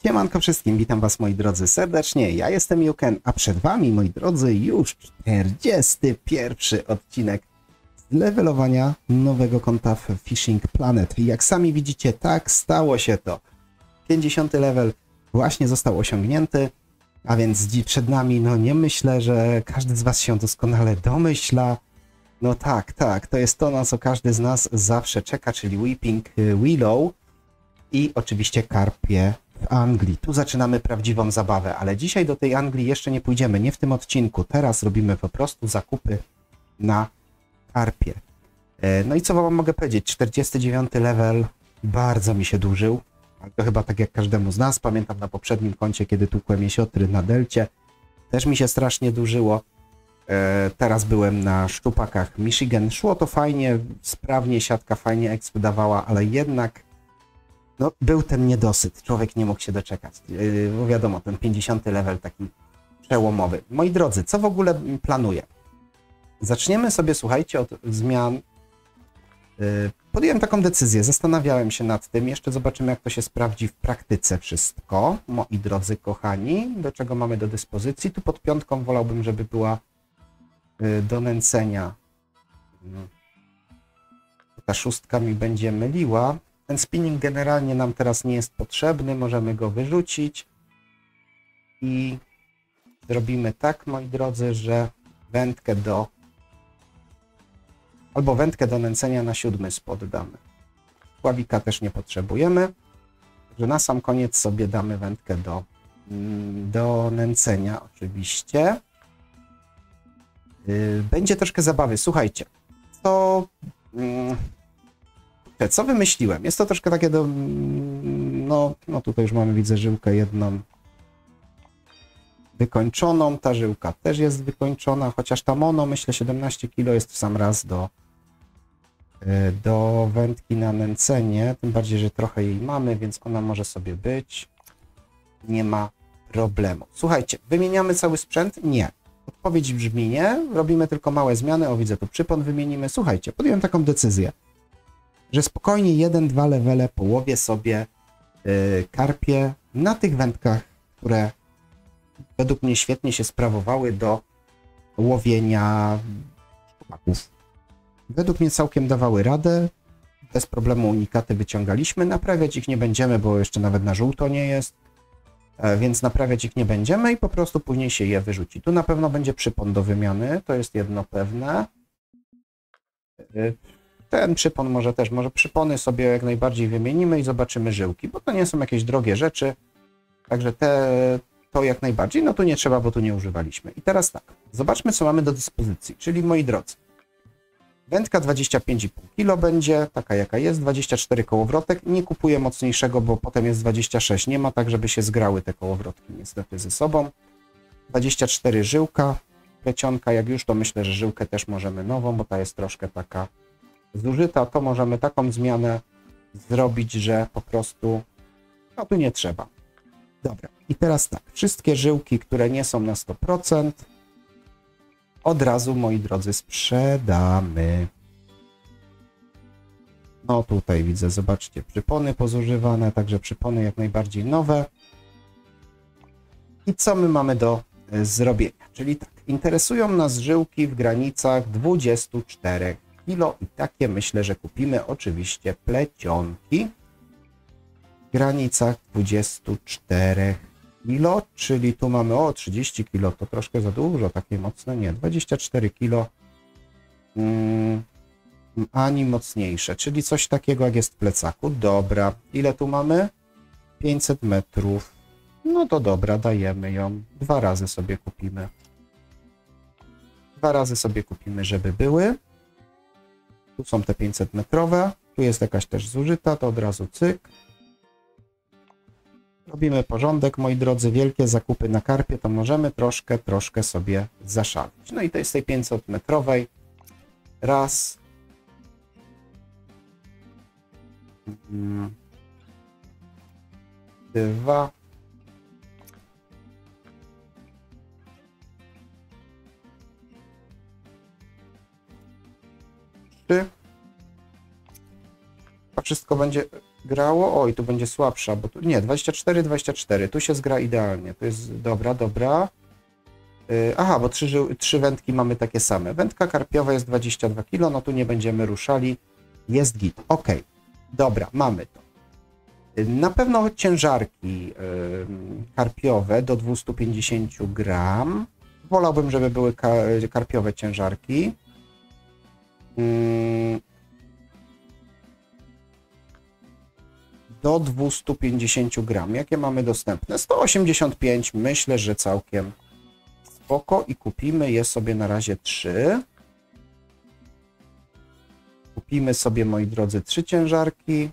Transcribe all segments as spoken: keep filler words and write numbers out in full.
Siemanko wszystkim, witam was moi drodzy serdecznie, ja jestem Juken, a przed wami moi drodzy już czterdziesty pierwszy odcinek z levelowania nowego konta w Fishing Planet. I jak sami widzicie, tak stało się to. pięćdziesiąty level właśnie został osiągnięty, a więc przed nami, no nie myślę, że każdy z was się doskonale domyśla. No tak, tak, to jest to, na co każdy z nas zawsze czeka, czyli Weeping Willow i oczywiście karpie w Anglii. Tu zaczynamy prawdziwą zabawę, ale dzisiaj do tej Anglii jeszcze nie pójdziemy, nie w tym odcinku. Teraz robimy po prostu zakupy na karpie. No i co wam mogę powiedzieć? czterdziesty dziewiąty level bardzo mi się dłużył. To chyba tak jak każdemu z nas. Pamiętam na poprzednim koncie, kiedy tłukłem jesiotry na delcie. Też mi się strasznie dłużyło. Teraz byłem na szczupakach Michigan. Szło to fajnie, sprawnie, siatka fajnie exp dawała, ale jednak no, był ten niedosyt. Człowiek nie mógł się doczekać. Bo wiadomo, ten pięćdziesiąty level taki przełomowy. Moi drodzy, co w ogóle planuję? Zaczniemy sobie, słuchajcie, od zmian. Podjąłem taką decyzję, zastanawiałem się nad tym. Jeszcze zobaczymy, jak to się sprawdzi w praktyce wszystko. Moi drodzy kochani, do czego mamy do dyspozycji? Tu pod piątką wolałbym, żeby była do nęcenia. Ta szóstka mi będzie myliła. Ten spinning generalnie nam teraz nie jest potrzebny, możemy go wyrzucić i zrobimy tak, moi drodzy, że wędkę do albo wędkę do nęcenia na siódmy spot damy. Pławika też nie potrzebujemy, także na sam koniec sobie damy wędkę do, do nęcenia oczywiście. Będzie troszkę zabawy, słuchajcie, to co wymyśliłem? Jest to troszkę takie do... No, no tutaj już mamy, widzę, żyłkę jedną wykończoną. Ta żyłka też jest wykończona, chociaż ta mono, myślę, siedemnaście kilo jest w sam raz do, do wędki na nęcenie. Tym bardziej, że trochę jej mamy, więc ona może sobie być. Nie ma problemu. Słuchajcie, wymieniamy cały sprzęt? Nie. Odpowiedź brzmi nie. Robimy tylko małe zmiany. O, widzę, tu przypon wymienimy. Słuchajcie, podjąłem taką decyzję, że spokojnie jeden, dwa levele połowię sobie yy, karpie na tych wędkach, które według mnie świetnie się sprawowały do łowienia szczupaków. Według mnie całkiem dawały radę, bez problemu unikaty wyciągaliśmy, naprawiać ich nie będziemy, bo jeszcze nawet na żółto nie jest, yy, więc naprawiać ich nie będziemy i po prostu później się je wyrzuci. Tu na pewno będzie przypon do wymiany, to jest jedno pewne. Yy, Ten przypon może też, może przypony sobie jak najbardziej wymienimy i zobaczymy żyłki, bo to nie są jakieś drogie rzeczy, także te, to jak najbardziej, no tu nie trzeba, bo tu nie używaliśmy. I teraz tak, zobaczmy, co mamy do dyspozycji, czyli moi drodzy, wędka dwadzieścia pięć i pół kilo będzie, taka jaka jest, dwadzieścia cztery kołowrotek, nie kupuję mocniejszego, bo potem jest dwadzieścia sześć, nie ma tak, żeby się zgrały te kołowrotki niestety ze sobą, dwadzieścia cztery żyłka, plecionka, jak już to myślę, że żyłkę też możemy nową, bo ta jest troszkę taka zużyta, to możemy taką zmianę zrobić, że po prostu no tu nie trzeba. Dobra, i teraz tak, wszystkie żyłki, które nie są na sto procent od razu, moi drodzy, sprzedamy. No tutaj widzę, zobaczcie, przypony pozużywane, także przypony jak najbardziej nowe. I co my mamy do zrobienia? Czyli tak, interesują nas żyłki w granicach dwudziestu czterech kilo i takie myślę, że kupimy oczywiście plecionki w granicach dwudziestu czterech kilo, czyli tu mamy o trzydzieści kilo, to troszkę za dużo, takie mocne nie, dwadzieścia cztery kilo, mm, ani mocniejsze, czyli coś takiego jak jest w plecaku. Dobra, ile tu mamy? pięćset metrów, no to dobra, dajemy ją, dwa razy sobie kupimy, dwa razy sobie kupimy, żeby były. Tu są te pięćset metrowe, tu jest jakaś też zużyta, to od razu cyk. Robimy porządek, moi drodzy, wielkie zakupy na karpie, to możemy troszkę, troszkę sobie zaszalić. No i to jest tej pięćset metrowej. Raz. Dwa. Trzy. A wszystko będzie grało. Oj, tu będzie słabsza, bo tu nie, dwadzieścia cztery, dwadzieścia cztery. Tu się zgra idealnie. To jest dobra, dobra. Yy, aha, bo trzy, trzy wędki mamy takie same. Wędka karpiowa jest dwadzieścia dwa kilo, no tu nie będziemy ruszali. Jest git. Ok, dobra, mamy to. Yy, na pewno ciężarki yy, karpiowe do dwieście pięćdziesiąt gram. Wolałbym, żeby były ka karpiowe ciężarki. Yy, do dwieście pięćdziesiąt gram. Jakie mamy dostępne? sto osiemdziesiąt pięć. Myślę, że całkiem spoko i kupimy je sobie na razie trzy. Kupimy sobie, moi drodzy, trzy ciężarki.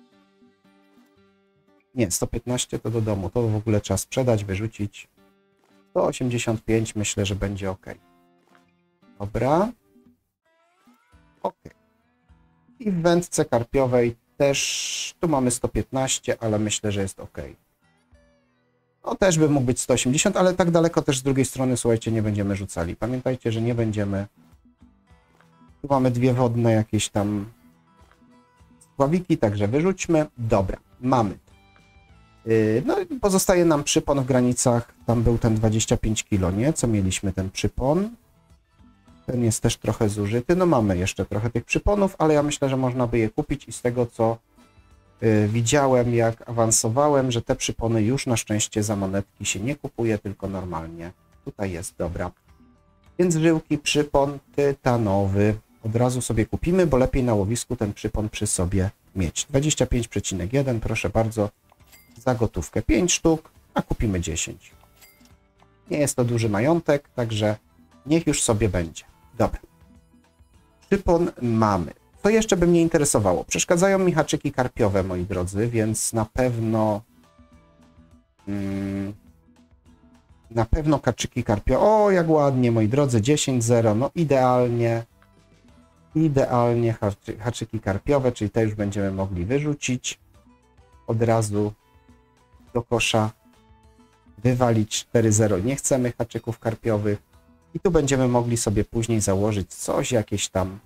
Nie, sto piętnaście to do domu. To w ogóle trzeba sprzedać, wyrzucić. sto osiemdziesiąt pięć myślę, że będzie ok. Dobra. Ok. I w wędce karpiowej też, tu mamy sto piętnaście, ale myślę, że jest ok. No też by mógł być sto osiemdziesiąt, ale tak daleko też z drugiej strony, słuchajcie, nie będziemy rzucali. Pamiętajcie, że nie będziemy... Tu mamy dwie wodne jakieś tam spławiki, także wyrzućmy. Dobra, mamy. Yy, no i pozostaje nam przypon w granicach, tam był ten dwadzieścia pięć kilo, nie? Co mieliśmy ten przypon? Ten jest też trochę zużyty. No mamy jeszcze trochę tych przyponów, ale ja myślę, że można by je kupić i z tego, co yy, widziałem, jak awansowałem, że te przypony już na szczęście za monetki się nie kupuje, tylko normalnie. Tutaj jest, dobra. Więc żyłki, przypon tytanowy. Od razu sobie kupimy, bo lepiej na łowisku ten przypon przy sobie mieć. dwadzieścia pięć przecinek jeden, proszę bardzo, za gotówkę pięć sztuk, a kupimy dziesięć. Nie jest to duży majątek, także niech już sobie będzie. Dobra. Przypon mamy. Co jeszcze by mnie interesowało? Przeszkadzają mi haczyki karpiowe, moi drodzy, więc na pewno... Hmm, na pewno haczyki karpiowe... O, jak ładnie, moi drodzy, dziesięć zero, no idealnie. Idealnie haczy, haczyki karpiowe, czyli te już będziemy mogli wyrzucić. Od razu do kosza. Wywalić cztery zero. Nie chcemy haczyków karpiowych. I tu będziemy mogli sobie później założyć coś, jakieś tam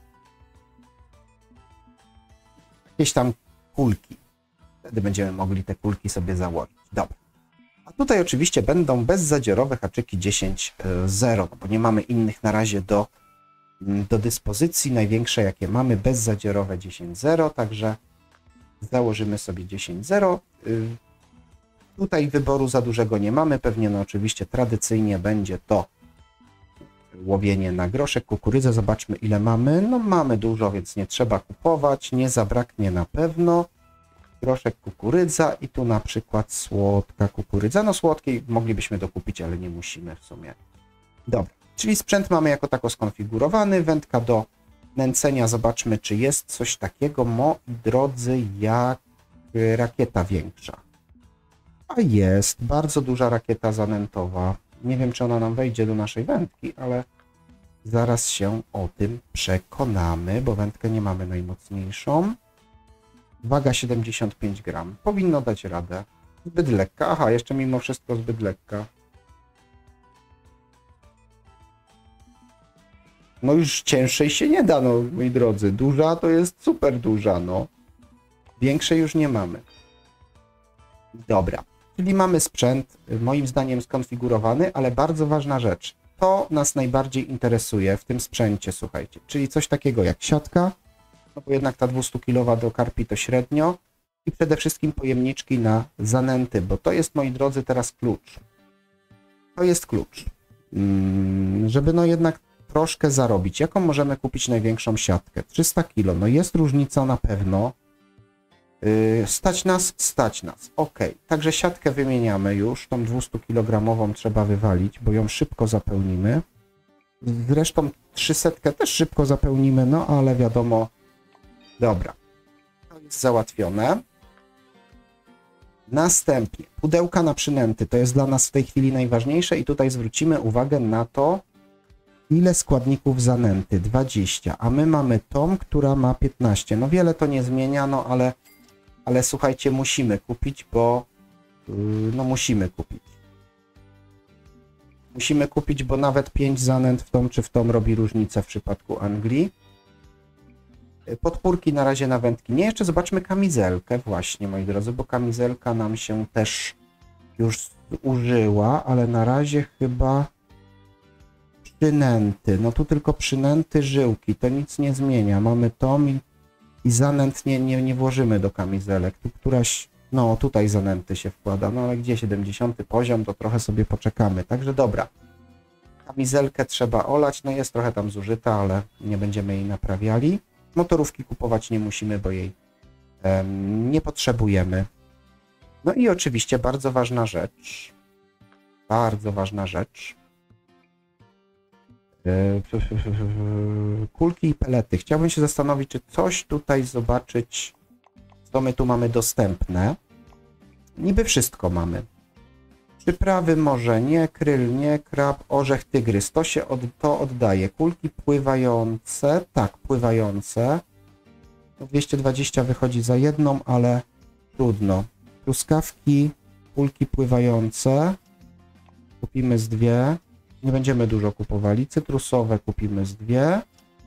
jakieś tam kulki. Wtedy będziemy mogli te kulki sobie założyć. Dobra. A tutaj oczywiście będą bezzadziorowe haczyki dziesięć zero, no bo nie mamy innych na razie do, do dyspozycji. Największe jakie mamy bezzadziorowe dziesięć zero, także założymy sobie dziesięć zero. Tutaj wyboru za dużego nie mamy. Pewnie no oczywiście tradycyjnie będzie to łowienie na groszek, kukurydzę. Zobaczmy, ile mamy. No mamy dużo, więc nie trzeba kupować. Nie zabraknie na pewno. Groszek, kukurydza i tu na przykład słodka kukurydza. No słodkiej moglibyśmy dokupić, ale nie musimy w sumie. Dobra, czyli sprzęt mamy jako tako skonfigurowany. Wędka do nęcenia. Zobaczmy, czy jest coś takiego, moi drodzy, jak rakieta większa. A jest bardzo duża rakieta zanętowa. Nie wiem, czy ona nam wejdzie do naszej wędki, ale zaraz się o tym przekonamy, bo wędkę nie mamy najmocniejszą. Waga siedemdziesiąt pięć gram. Powinno dać radę. Zbyt lekka. Aha, jeszcze mimo wszystko zbyt lekka. No już cięższej się nie da, no moi drodzy. Duża to jest super duża, no. Większej już nie mamy. Dobra. Czyli mamy sprzęt, moim zdaniem, skonfigurowany, ale bardzo ważna rzecz. To nas najbardziej interesuje w tym sprzęcie, słuchajcie. Czyli coś takiego jak siatka, no bo jednak ta dwustukilowa do karpi to średnio i przede wszystkim pojemniczki na zanęty, bo to jest, moi drodzy, teraz klucz. To jest klucz. Żeby no jednak troszkę zarobić. Jaką możemy kupić największą siatkę? trzysta kilo. No jest różnica na pewno. Stać nas? Stać nas. Ok. Także siatkę wymieniamy już. Tą dwustukilogramową trzeba wywalić, bo ją szybko zapełnimy. Zresztą trzysta też szybko zapełnimy, no ale wiadomo. Dobra. To jest załatwione. Następnie pudełka na przynęty. To jest dla nas w tej chwili najważniejsze i tutaj zwrócimy uwagę na to, ile składników zanęty. dwadzieścia. A my mamy tą, która ma piętnaście. No wiele to nie zmienia, no ale Ale słuchajcie, musimy kupić, bo yy, no musimy kupić. Musimy kupić, bo nawet pięć zanęt w tą czy w tą robi różnicę w przypadku Anglii. Podpórki na razie na wędki nie. Jeszcze zobaczmy kamizelkę właśnie, moi drodzy, bo kamizelka nam się też już zużyła, ale na razie chyba przynęty. No tu tylko przynęty, żyłki, to nic nie zmienia. Mamy to i, i zanęt nie, nie, nie włożymy do kamizelek. Tu któraś, no tutaj zanęty się wkłada, no ale gdzie siedemdziesiąty poziom, to trochę sobie poczekamy. Także dobra. Kamizelkę trzeba olać, no jest trochę tam zużyta, ale nie będziemy jej naprawiali. Motorówki kupować nie musimy, bo jej um, nie potrzebujemy. No i oczywiście bardzo ważna rzecz, bardzo ważna rzecz, kulki i pelety. Chciałbym się zastanowić, czy coś tutaj zobaczyć, co my tu mamy dostępne. Niby wszystko mamy. Przyprawy może nie, kryl nie, krab, orzech, tygrys. To się od, to oddaje. Kulki pływające, tak, pływające. dwieście dwadzieścia wychodzi za jedną, ale trudno. Truskawki, kulki pływające. Kupimy z dwie. Nie będziemy dużo kupowali. Cytrusowe kupimy z dwie.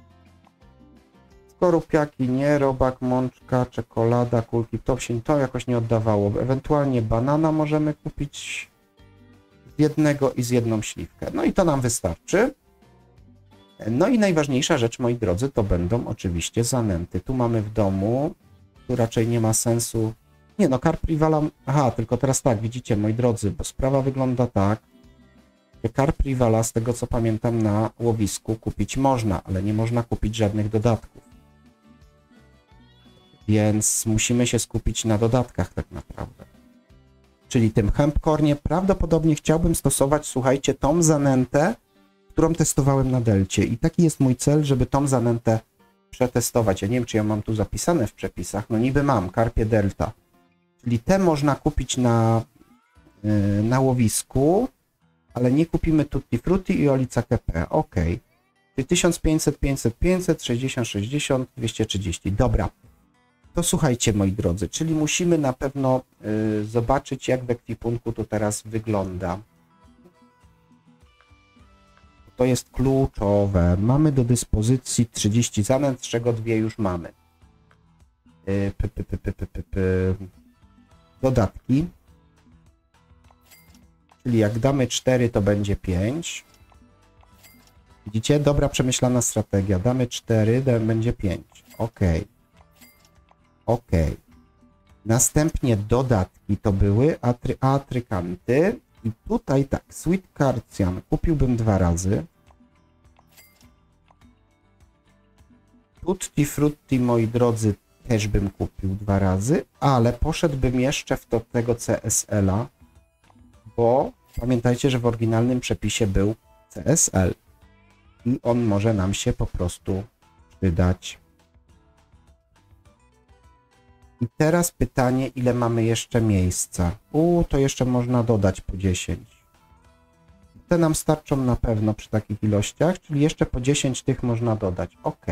Skorupiaki nie, robak, mączka, czekolada, kulki, to się to jakoś nie oddawało. Ewentualnie banana możemy kupić z jednego i z jedną śliwkę. No i to nam wystarczy. No i najważniejsza rzecz, moi drodzy, to będą oczywiście zanęty. Tu mamy w domu, tu raczej nie ma sensu. Nie no, karp rivala, aha, tylko teraz tak, widzicie, moi drodzy, bo sprawa wygląda tak, że karp rivala, z tego co pamiętam, na łowisku kupić można, ale nie można kupić żadnych dodatków. Więc musimy się skupić na dodatkach tak naprawdę. Czyli tym hempcornie prawdopodobnie chciałbym stosować, słuchajcie, tą zanętę, którą testowałem na delcie. I taki jest mój cel, żeby tą zanętę przetestować. Ja nie wiem, czy ja mam tu zapisane w przepisach. No niby mam, karpie delta. Czyli te można kupić na, yy, na łowisku, ale nie kupimy tutti frutti i olica kepe. Ok. Czyli tysiąc pięćset, pięćset, pięćset, sześćdziesiąt, sześćdziesiąt, dwieście trzydzieści. Dobra. To słuchajcie, moi drodzy, czyli musimy na pewno y, zobaczyć, jak w ekwipunku to teraz wygląda. To jest kluczowe. Mamy do dyspozycji trzydzieści zanęt, z czego dwie już mamy. Y, p, p, p, p, p, p, p. Dodatki. Czyli jak damy cztery, to będzie pięć. Widzicie? Dobra, przemyślana strategia. Damy cztery, będzie pięć. Ok. Ok. Następnie dodatki to były atry, atrykanty. I tutaj tak, Sweet Carcian kupiłbym dwa razy. Tutti Frutti, moi drodzy, też bym kupił dwa razy, ale poszedłbym jeszcze w to tego C S L-a, bo pamiętajcie, że w oryginalnym przepisie był C S L i on może nam się po prostu przydać. I teraz pytanie, ile mamy jeszcze miejsca? U, to jeszcze można dodać po dziesięć. Te nam starczą na pewno przy takich ilościach, czyli jeszcze po dziesięć tych można dodać. Ok.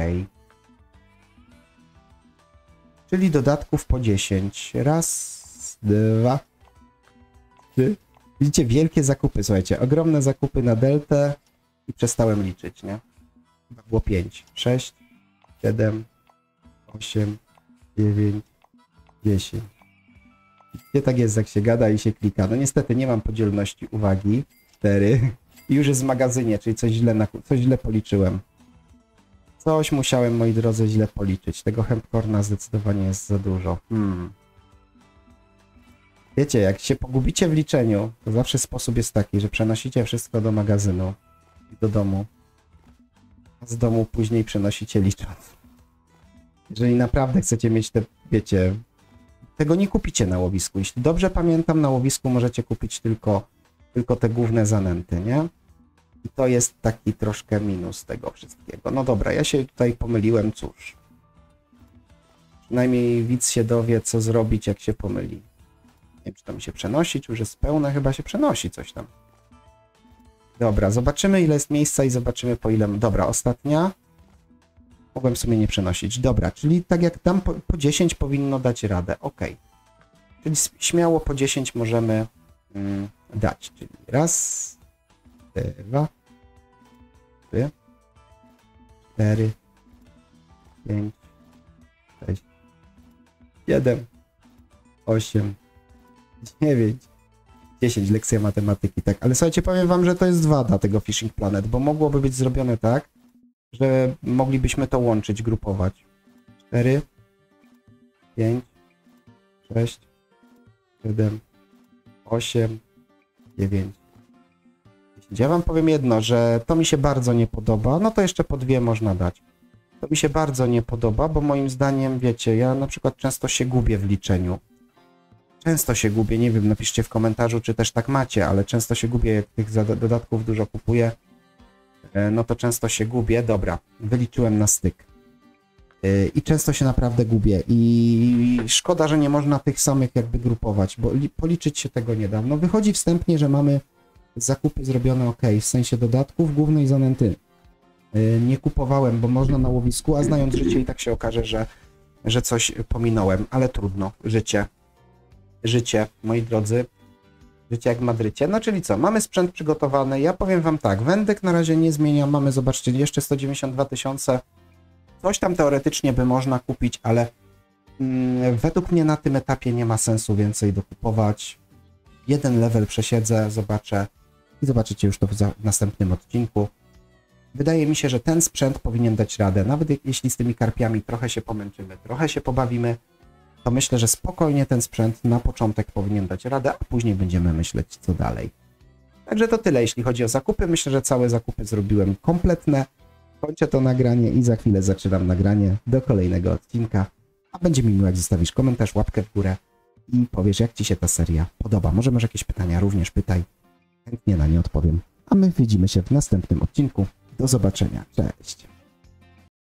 Czyli dodatków po dziesięć. Raz, dwa, trzy. Widzicie, wielkie zakupy, słuchajcie, ogromne zakupy na deltę i przestałem liczyć, nie? Było pięć, sześć, siedem, osiem, dziewięć, dziesięć. Gdzie tak jest, jak się gada i się klika? No niestety nie mam podzielności uwagi. cztery. I już jest w magazynie, czyli coś źle, na, coś źle policzyłem. Coś musiałem, moi drodzy, źle policzyć. Tego hempcorna zdecydowanie jest za dużo. Hmm. Wiecie, jak się pogubicie w liczeniu, to zawsze sposób jest taki, że przenosicie wszystko do magazynu i do domu. A z domu później przenosicie licząc. Jeżeli naprawdę chcecie mieć te, wiecie, tego nie kupicie na łowisku. Jeśli dobrze pamiętam, na łowisku możecie kupić tylko, tylko te główne zanęty, nie? I to jest taki troszkę minus tego wszystkiego. No dobra, ja się tutaj pomyliłem, cóż. Przynajmniej widz się dowie, co zrobić, jak się pomyli. Nie wiem, czy to mi się przenosi, czy już jest pełne, chyba się przenosi coś tam. Dobra, zobaczymy, ile jest miejsca i zobaczymy, po ile... Dobra, ostatnia. Mogłem sobie nie przenosić. Dobra, czyli tak jak tam po, po dziesięć powinno dać radę. Ok. Czyli śmiało po dziesięć możemy mm, dać. Czyli raz, dwa, trzy, cztery, pięć, sześć, siedem, osiem, dziewięć, dziesięć, lekcja matematyki, tak. Ale słuchajcie, powiem wam, że to jest wada tego Fishing Planet, bo mogłoby być zrobione tak, że moglibyśmy to łączyć, grupować. cztery, pięć, sześć, siedem, osiem, dziewięć, dziesięć. Ja wam powiem jedno, że to mi się bardzo nie podoba, no to jeszcze po dwie można dać. To mi się bardzo nie podoba, bo moim zdaniem, wiecie, ja na przykład często się gubię w liczeniu. Często się gubię, nie wiem, napiszcie w komentarzu, czy też tak macie, ale często się gubię, jak tych dodatków dużo kupuję, no to często się gubię. Dobra, wyliczyłem na styk. I często się naprawdę gubię i szkoda, że nie można tych samych jakby grupować, bo policzyć się tego nie da. No wychodzi wstępnie, że mamy zakupy zrobione ok, w sensie dodatków głównej zanęty. Nie kupowałem, bo można na łowisku, a znając życie i tak się okaże, że, że coś pominąłem, ale trudno, życie. Życie, moi drodzy, życie jak w Madrycie. No czyli co, mamy sprzęt przygotowany, ja powiem wam tak, wędek na razie nie zmieniam, mamy, zobaczcie, jeszcze sto dziewięćdziesiąt dwa tysiące, coś tam teoretycznie by można kupić, ale mm, według mnie na tym etapie nie ma sensu więcej dokupować. Jeden level przesiedzę, zobaczę i zobaczycie już to w, w następnym odcinku. Wydaje mi się, że ten sprzęt powinien dać radę, nawet jeśli z tymi karpiami trochę się pomęczymy, trochę się pobawimy, to myślę, że spokojnie ten sprzęt na początek powinien dać radę, a później będziemy myśleć, co dalej. Także to tyle, jeśli chodzi o zakupy. Myślę, że całe zakupy zrobiłem kompletne. Kończę to nagranie i za chwilę zaczynam nagranie do kolejnego odcinka. A będzie mi miło, jak zostawisz komentarz, łapkę w górę i powiesz, jak ci się ta seria podoba. Może masz jakieś pytania, również pytaj. Chętnie na nie odpowiem. A my widzimy się w następnym odcinku. Do zobaczenia. Cześć.